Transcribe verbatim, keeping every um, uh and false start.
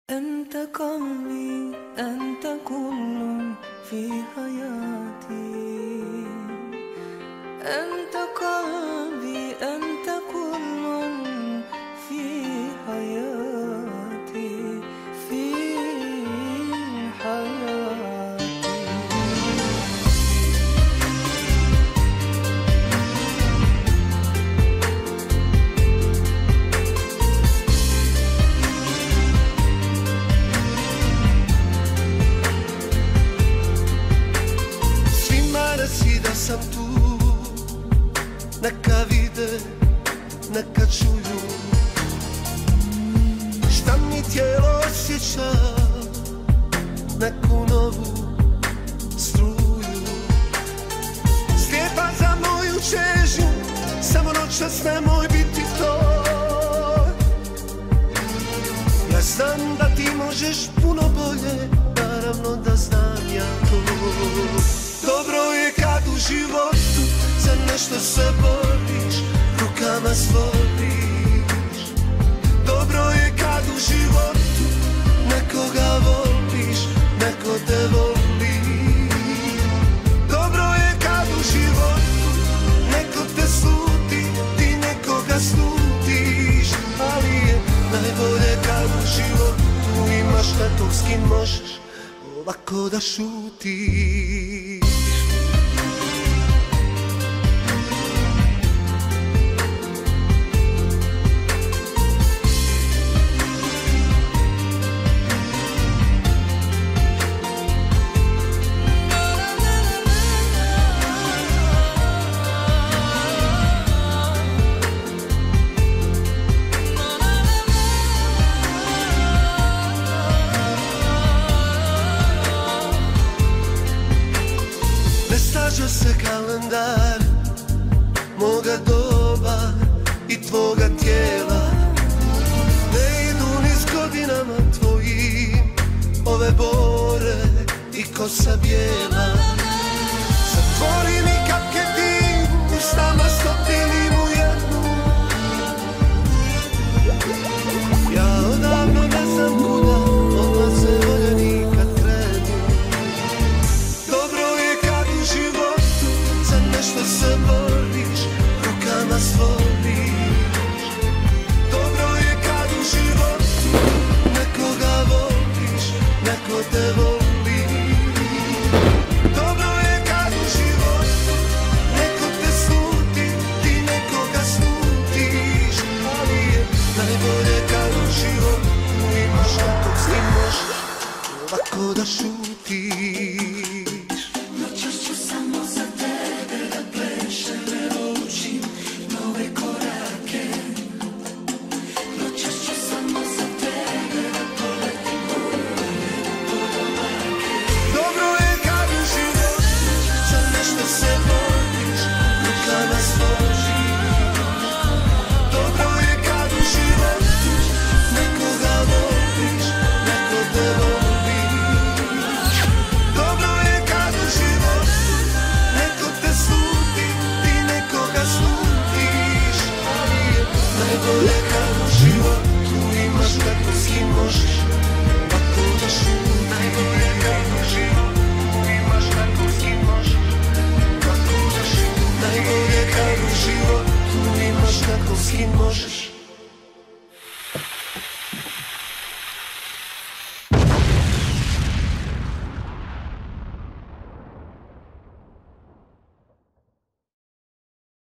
أنت قلبي، أنت كل في حياتي. أنت قلبي، أنت كل في حياتي، في حياتي. Si da sam tu, neka vide, neka čuju šta mi tijelo osjeća, neku novu struju. Slijepa za moju čežnju, samo noćas nemoj biti to. Ja znam da ti možeš puno bolje, naravno da znam ja to. Dobro je kad u životu za nešto se boriš, rukama stvoriš. Dobro je kad u životu nekoga voliš, neko te voli. Dobro je kad u životu neko te sluti, ti nekoga slutiš. Ali je najbolje kad u životu imaš nekog s kim možeš ovako da šutiš. Slaže se kalendar moga doba i tvoga tijela. Ne idu ni s godinama tvojim ove bore i kosa bijela. Zatvori mi kapke tim, ustama stopinim u jednu. Ja odavno ne znam kuda odlaze voljeni kad krenu. Dobro je kad u životu za nešto se boriš, rukama stvoriš. Dobro je kad u životu nekoga voliš, neko te voli. Dobro je kad u životu neko te sluti, ti nekoga slutiš. Ali je najbolje kad u životu imaš nekog s kim možeš ovako da šutiš.